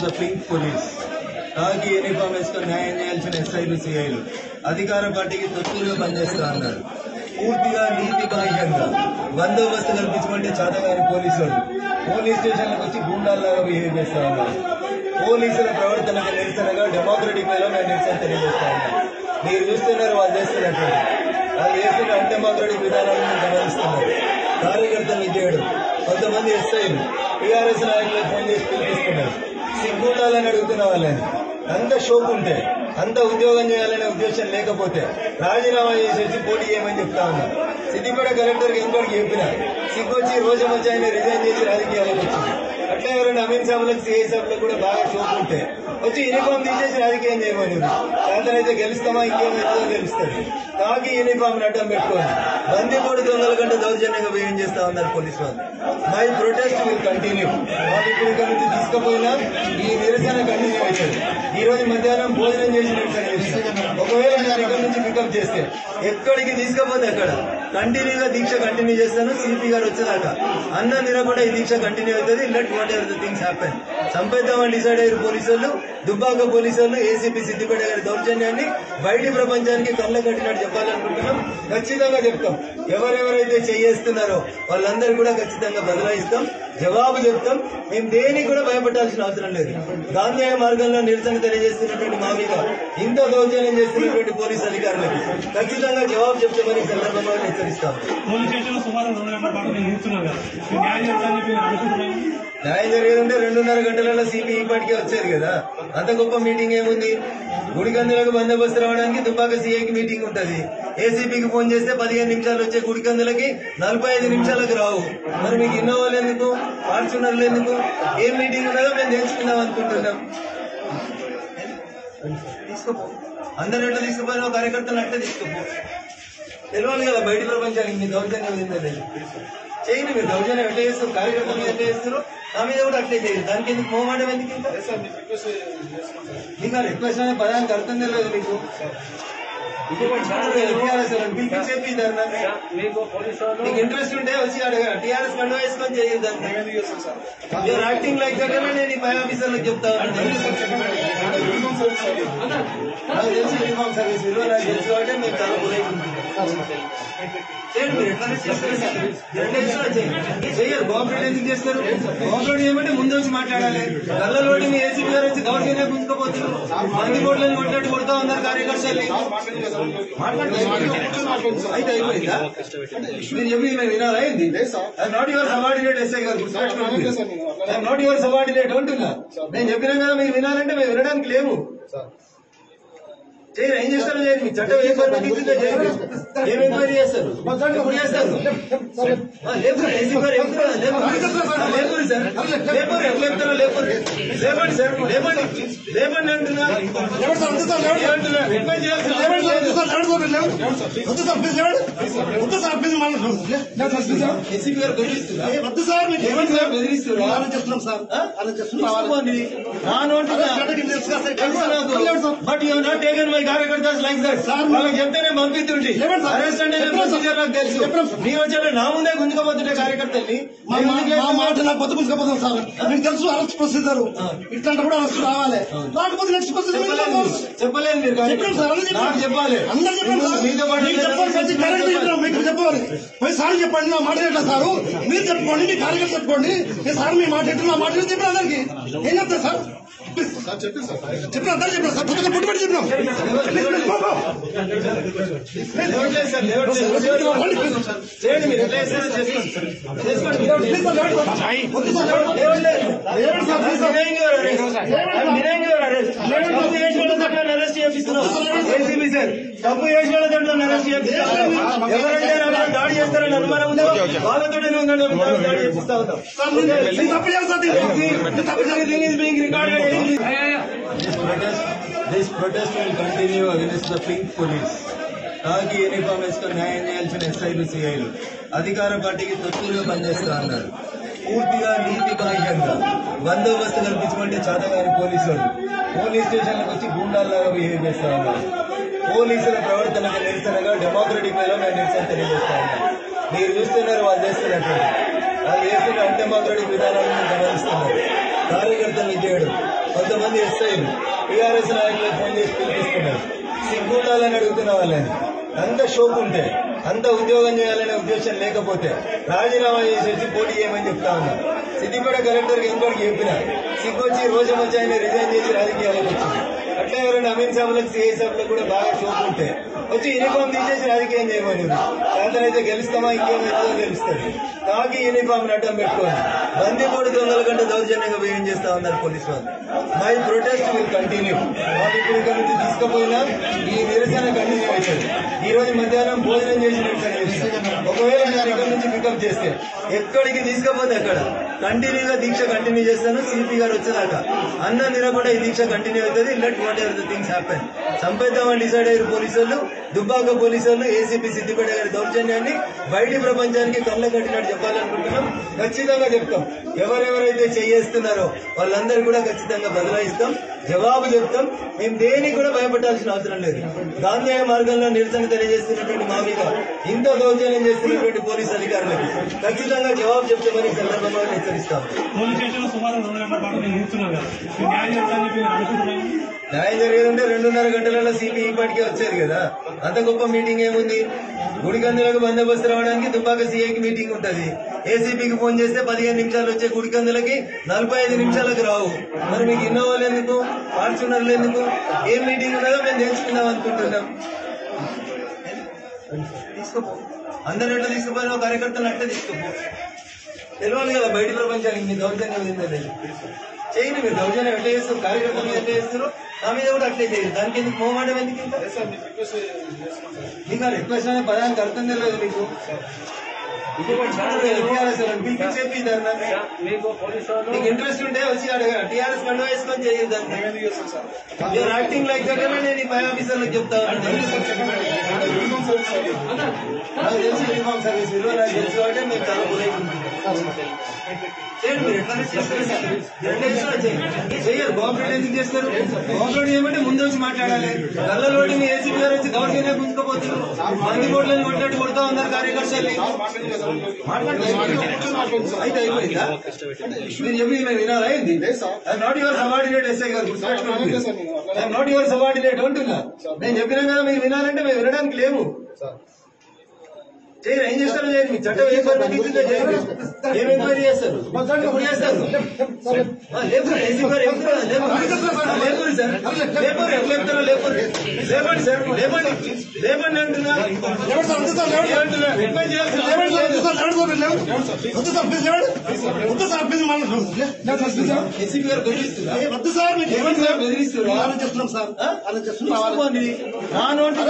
The pink police కాకి uniform వేసుకొని న్యాయం చేయాల్సిన ఎస్ఐలు సిఐలు అధికార పార్టీకి తొత్తులుగా పనిచేస్తా అన్నారు. పూర్తిగా నీతి బాహ్యంగా బందోబస్తు కల్పించమంటే చాతగాని పోలీసులు పోలీస్ స్టేషన్లకు వచ్చి గూండాల్లాగా బిహేవ్ చేస్తా ఉన్నారు. పోలీసుల ప్రవర్తనకు నిరసనగా డెమోక్రటిక్ వేలో మేము నిరసన తెలియజేస్తా ఉన్నాం. మీరు చూస్తున్నారు వాళ్ళు చేస్తున్నటువంటి వాళ్ళు చేస్తున్న అన్డెమోక్రటిక్ విధానాలను గమనిస్తున్నారు. కార్యకర్తలు చేయడం కొంతమంది ఎస్ఐలు టీఆర్ఎస్ నాయకులకు ఫోన్ చేసి పిలిపిస్తున్నారు. సిగ్గుండాలని అడుగుతున్న వాళ్ళని అంత షోక్ ఉంటే అంత ఉద్యోగం చేయాలనే ఉద్దేశం లేకపోతే రాజీనామా చేసేసి పోటీ చేయమని చెప్తా ఉన్నారు. సిద్దిపేట కలెక్టర్కి ఇంకోటికి చెప్పిన సిగ్గొచ్చి రోజు మంచి ఆయన రిజైన్ చేసి రాజకీయాలకు వచ్చింది. అట్లా ఎవరైనా అమీన్ సాబులకు సిఐ సాబులకు కూడా బాగా షోక్ ఉంటే వచ్చి యూనిఫామ్ తీసేసి రాజకీయం చేయమని శాంతనైతే గెలుస్తామా ఇంకేమైతే గెలుస్తుంది. కాకి యూనిఫామ్ అడ్డం పెట్టుకొని బందిపోటు దొంగల కంటే దౌర్జన్యంగా బిహేవ్ చేస్తా ఉన్నారు పోలీసు వాళ్ళు. My protest will continue. వాళ్ళు ఇప్పుడు ఇక్కడ నుంచి తీసుకుపోయినా ఈ నిరసన కంటిన్యూ అవుతుంది. ఈ రోజు మధ్యాహ్నం భోజనం చేసి నిరసన చేస్తాం. ఒకవేళ నేను ఇక్కడ నుంచి పికప్ చేస్తే ఎక్కడికి తీసుకపోతే అక్కడ కంటిన్యూగా దీక్ష కంటిన్యూ చేస్తాను. సిపి గారు వచ్చేదాకా అన్నం తినకుండా ఈ దీక్ష కంటిన్యూ అవుతుంది. Let whatever the things happen. చంపేద్దామని డిసైడ్ అయ్యారు పోలీసు వాళ్ళు. దుబ్బాక పోలీసు వాళ్ళు ఏసీపీ సిద్దిపేట గారి దౌర్జన్యాన్ని బయటి ప్రపంచానికి కళ్ళ కట్టినట్టు చెప్పాలనుకుంటున్నాం. ఖచ్చితంగా చెప్తాం. ఎవరెవరైతే చేస్తున్నారో వాళ్ళందరూ కూడా ఖచ్చితంగా బదలాయిస్తాం, జవాబు చెప్తాం. మేము దేనికి కూడా భయపడాల్సిన అవసరం లేదు. గాంధేయ మార్గంలో నిరసన తెలియజేస్తున్నటువంటి మా మీద ఇంత దౌర్జన్యం చేస్తున్నటువంటి పోలీసు అధికారులకు ఖచ్చితంగా జవాబు చెప్తామని సందర్భంగా హెచ్చరిస్తాం. న్యాయం జరిగేదంటే 2.5 గంటలలో సిపి ఇప్పటికే వచ్చారు కదా. అంత గొప్ప మీటింగ్ ఏముంది? గుడికందులకు బందోబస్తు రావడానికి దుబ్బాక సిఐకి మీటింగ్ ఉంటుంది. ఏసీపీకి ఫోన్ చేస్తే 15 నిమిషాలు వచ్చే గుడికందులకి 45 నిమిషాలకు రావు. మరి మీకు ఇన్నోవాలు ఎందుకు, ఫార్చునర్లు ఎందుకు? ఏం మీటింగ్ ఉన్నదో మేము తెలుసుకుందాం అనుకుంటున్నాం. తీసుకోపో, అందరూ ఎట్లా తీసుకుపోయినా కార్యకర్తలు అట్లా తీసుకోపో. తెలియాలి కదా బయట ప్రపంచానికి మీ దౌర్జన్యం ఏంటంటే చేయండి. మీరు దౌర్జన్యం ఎట్లా చేస్తారు, కార్యకర్తల మీద ఎట్లా చేస్తారు, నా మీద కూడా అట్లే చేయరు. దానికి ఎందుకు మోహమాటం ఎందుకు? ఇంకా రిక్వెస్ట్ అనే పదానికి అర్థం తెలియదు మీకు. మీకు ఇంట్రెస్ట్ ఉంటే వచ్చి అడగ టీఆర్ఎస్ కండువా వేసుకొని చేయదు. యూఆర్ యాక్టింగ్ లైక్ దట్ అని నేను ఈ పై ఆఫీసర్లకు చెప్తా యూనిఫామ్ సర్వీస్ విలువ నాకు తెలుసు అంటే మేము చాలా గురైపోతుంది. చేయండి, మీరు ఎట్లా చెయ్యరు. కోఆపరేట్ ఎందుకు చేస్తారు? కోఆపరేట్ చేయమంటే ముందు వచ్చి మాట్లాడాలి. కళ్ళలోటి మీ ఏసీపీ గారు వచ్చి గవర్నమెంట్ గుంజుకోపోతున్నారు. మంది బోర్డులను కొట్టినట్టు కొడతా ఉన్నారు కార్యకర్తల్ని. అయితే అయిపోయిందా? మీరు చెప్పి మేము వినాలా ఏంది? I'm not your subordinate SI గారు, ఐఎమ్ నాట్ యువర్ సబార్డినేట్ అంటున్నా. నేను చెప్పినా కదా మీరు వినాలంటే మేము వినడానికి లేవు. చేయరు, ఏం చేస్తారో చేయరు. మీ చట్టం ఏం పరిమితి చేయండి. ఏం ఎంక్వైరీ చేస్తారు, ఎప్పుడు చేస్తారు? లేపరు సార్, లేపరు ఎట్లా చెప్తారో లేపరు. లేపండి సార్, లేపండి లేపండి అంటున్నా. రిక్వెస్ట్ చేయాల్సిన ఎస్సీ గారు బెదిరిస్తున్నారు. But you not taken my కార్యకర్తస్ లైక్ దట్. వాళ్ళకి చెప్తేనే పంపిస్తుంటే అరెస్ట్ అంటే ప్రొసీజర్ నాకు తెలుసు. మీ వచ్చే నా ముందే గుంజుకోబోతుంటే కార్యకర్తల్ని మాట నాకు కొత్త గుంజుకోపోతాం సార్. మీకు తెలుసు అరెస్ట్ ప్రొసీజర్ ఇట్లాంటి కూడా అరెస్ట్ రావాలి. రాకపోతే నెక్స్ట్ ప్రొసీజర్ చెప్పలేదు మీరు నాకు చెప్పాలి. అందరూ చెప్పండి సార్, మీతో పాటు మీకు చెప్పాలి. పోయి సార్ చెప్పండి నా మాట ఎట్లా సారు, మీరు చెప్పుకోండి, మీ కార్యకర్త చెప్పుకోండి. నేను సార్ మీ మాట ఎట్లా, నా మాట చెప్పిన అందరికి ఏం చెప్తారు సార్? చెప్పిన అందరూ చెప్పిన సార్, పుట్టుబడి చెప్పినాం. తప్పు చేసిన అరెస్ట్ చేపిస్తున్నాం. ఎవరైతే దాడి చేస్తారని అనుమానం ఉందో వాళ్ళతోనే దాడి చేపిస్తా ఉంటాం. This protest will continue against the pink police. కాకి యూనిఫామ్ వేసుకొని న్యాయం చేయాల్సిన ఎస్ఐలు సిఐలు అధికార పార్టీకి తొత్తులుగా పనిచేస్తా అన్నారు. పూర్తిగా నీతి బాహ్యంగా బందోబస్తు కల్పించమంటే చాతగాని పోలీసులు పోలీస్ స్టేషన్లకు వచ్చి గూండాల్లాగా బిహేవ్ చేస్తా ఉన్నారు. పోలీసుల ప్రవర్తనకు నిరసనగా డెమోక్రటిక్ వేలో మేము నిరసన తెలియజేస్తా ఉన్నాం. మీరు చూస్తున్నారు వాళ్ళు చేస్తున్నటువంటి వాళ్ళు చేస్తున్న అన్డెమోక్రటిక్ విధానాలను గమనిస్తున్నారు. కార్యకర్తలు చేయడం కొంతమంది ఎస్ఐలు టీఆర్ఎస్ నాయకులకు ఫోన్ చేసి పిలిపిస్తున్నారు. సిగ్గుండాలని అడుగుతున్న వాళ్ళని. అంత షోక్ ఉంటే, అంత ఉద్యోగం చేయాలనే ఉద్దేశం లేకపోతే రాజీనామా చేసేసి పోటీ చేయమని చెప్తా ఉన్నారు. సిద్దిపేట కలెక్టర్కి ఇంకోటికి చెప్పిన సిగ్గొచ్చి రోజు వచ్చి ఆయన రిజైన్ చేసి రాజకీయాలకు వచ్చింది. అట్లా ఎవరైనా అమీన్ సాబులకు సిఐ సాబులకు కూడా బాగా షోక్ ఉంటే వచ్చి యూనిఫామ్ తీసేసి రాజకీయం చేయమని సాయంత్రం గెలుస్తామా ఇంకేమైతుందో గెలుస్తుంది. కాకి యూనిఫామ్ అడ్డం పెట్టుకోండి. బందీపోటు దొంగల కంటే దౌర్జన్యంగా బిహేవ్ చేస్తా ఉన్నారు పోలీసు వాళ్ళు. My protest will continue. వాళ్ళు ఇప్పుడు ఇక్కడ నుంచి తీసుకుపోయినా ఈ నిరసన కంటిన్యూ అవుతుంది. ఈ రోజు మధ్యాహ్నం భోజనం చేసి నిరసన చేస్తాం. ఒకవేళ నేను ఇక్కడ నుంచి పికప్ చేస్తే ఎక్కడికి తీసుకపోతే అక్కడ కంటిన్యూగా దీక్ష కంటిన్యూ చేస్తాను. సిపి గారు వచ్చేదాకా అన్న నిలబడే ఈ దీక్ష కంటిన్యూ అవుతుంది. Let whatever the things happen. చంపేద్దామని డిసైడ్ అయ్యారు పోలీసు వాళ్ళు. దుబ్బాక పోలీసు వాళ్ళు ఏసీపీ సిద్దిపేట గారి దౌర్జన్యాన్ని బయటి ప్రపంచానికి కళ్ళ కట్టినట్టు చెప్పాలనుకుంటున్నాం. ఖచ్చితంగా చెప్తాం. ఎవరెవరైతే చేస్తున్నారో వాళ్ళందరూ కూడా ఖచ్చితంగా బదలాయిస్తాం, జవాబు చెప్తాం. మేము దేనికి కూడా భయపడాల్సిన అవసరం లేదు. గాంధేయ మార్గంలో నిరసన తెలియజేస్తున్నటువంటి మా మీద ఇంత దౌర్జన్యం చేస్తున్నటువంటి పోలీసు అధికారులకు ఖచ్చితంగా జవాబు చెప్తామని సందర్భంగా హెచ్చరిస్తాం. న్యాయం జరిగేదంటే 2.5 గంటలలో సిపి ఇప్పటికే వచ్చారు కదా. అంత గొప్ప మీటింగ్ ఏముంది? గుడికందులకు బందోబస్తు రావడానికి దుబ్బాక సీఐకి మీటింగ్ ఉంటది. ఏసీపీకి ఫోన్ చేస్తే 15 నిమిషాలు వచ్చే గుడికందులకి 45 నిమిషాలకు రావు. మరి మీకు ఇన్నోవాలు ఎందుకు, ఫార్చునర్లు ఎందుకు? ఏం మీటింగ్ ఉన్నదో మేము తెలుసుకుందాం అనుకుంటున్నాం. తీసుకోపో, అందరూ ఎట్లా తీసుకుపోయినా కార్యకర్తలు అట్లా తీసుకోపో. తెలియాలి కదా బయట ప్రపంచానికి మీ దౌర్జన్యం ఏంటనేది. చేయండి. మీరు దౌర్జన్యం ఎట్లా చేస్తారు, కార్యకర్తల మీద ఎట్లా చేస్తారు, నా మీద కూడా అట్లే చేయండి. దానికి ఎందుకు మోహమాటం ఎందుకు? ఇంకా రిక్వెస్ట్ అనే పదానికి అర్థం తెలియదు మీకు. మీకు ఇంట్రెస్ట్ ఉంటే వచ్చి అడగ. టీఆర్ఎస్ కండువా వేసుకొని చేయదు. యూఆర్ యాక్టింగ్ లైక్ దట్ అని నేను పై ఆఫీసర్లకు చెప్తా ఉన్నాను. యూనిఫామ్ సర్వీస్ విలువ నాకు తెలుసు అంటే మీరు చాలా చేయండి. మీరు ఎట్లా చెయ్యరు. కోఆపరేట్ ఎందుకు చేస్తారు? కోఆపరేట్ చేయమంటే ముందు వచ్చి మాట్లాడాలి. కళ్ళలోటి మీ ఏసీపీ గారు వచ్చి గవర్నమెంట్ గుంజుకోపోతున్నారు. మంది కోట్లను కొట్టినట్టు కొడతా ఉన్నారు కార్యకర్తలు. అయితే అయిపోయిందా? మీరు చెప్పి మేము వినాలా ఏంది? I'm not your subordinate SI గారు. ఐఎమ్ నాట్ యువర్ సబార్డినేట్ అంటున్నా. నేను చెప్పినా కదా మీరు వినాలంటే మేము వినడానికి లేవు. చేయరు. ఏం చేస్తారు? చేయరు. మీ చట్టం ఏం పరిమితిందో చేయరు. ఏం ఎంక్వైరీ చేస్తారు? ఎప్పుడు చేస్తారు? లేపురు. ఏసీ గారు లేపురు సార్. లేపురు. ఎట్లా చెప్తారో లేపురు. లేపండి సార్, లేపండి. లేపండి అంటున్నా. ఏసీపీ గారు బెదిరిస్తున్నా? ఏమంటే సార్ బెదిరిస్తున్నా? తీసుకోండి. నా నోటి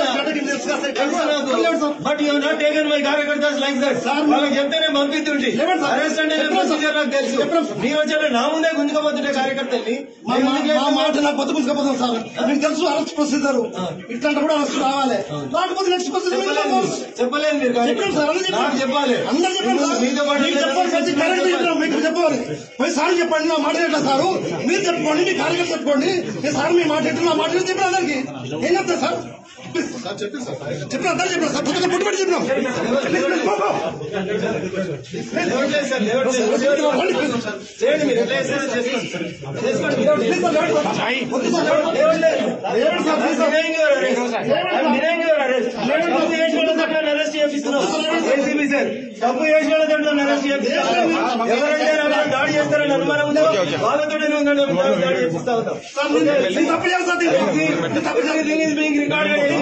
but you not taken my కార్యకర్తాస్ లైక్ దట్. వాళ్ళకి చెప్తేనే పంపిస్తుంటే అరెస్ట్ అంటే ప్రొసీజర్ నాకు తెలుసు. మీరు వచ్చాడు నా ముందే గుంజుకోబోతుంటే కార్యకర్తల్ని మాట నాకు పొత్తు గుంజుకోపోతాం సార్. మీకు తెలుసు అరెస్ట్ ప్రొసీజర్. ఇట్లాంటి కూడా అరెస్ట్ రావాలి. లేకపోతే నెక్స్ట్ ప్రొసీజర్ చెప్పలేదు. మీరు చెప్పండి సార్. నాకు చెప్పాలి. అందరూ చెప్పండి సార్. మీతో పాటు మీకు చెప్పాలి. పోయి సార్ చెప్పండి నా మాట ఎట్లా సారు. మీరు చెప్పుకోండి, మీ కార్యకర్త చెప్పుకోండి. నేను సార్ మీ మాట ఎట్లా నా మాట చెప్పిన అందరికి ఏం చెప్తారు సార్? చెప్పిన అందరూ చెప్పిన సార్. పుట్టుక పుట్టుబడి చెప్పినాం. చేయండి. మీరు ఎట్లా చేస్తారో అరెస్ట్ చేపిస్తున్నాం. ఏసీబీ సార్ తప్పు చేసిన అరెస్ట్ చేపిస్తున్నాం. ఎవరైతే దాడి చేస్తారని అనుమానం ఉందో వాళ్ళతో దాడి చేపిస్తా ఉంటాం. రికార్డ్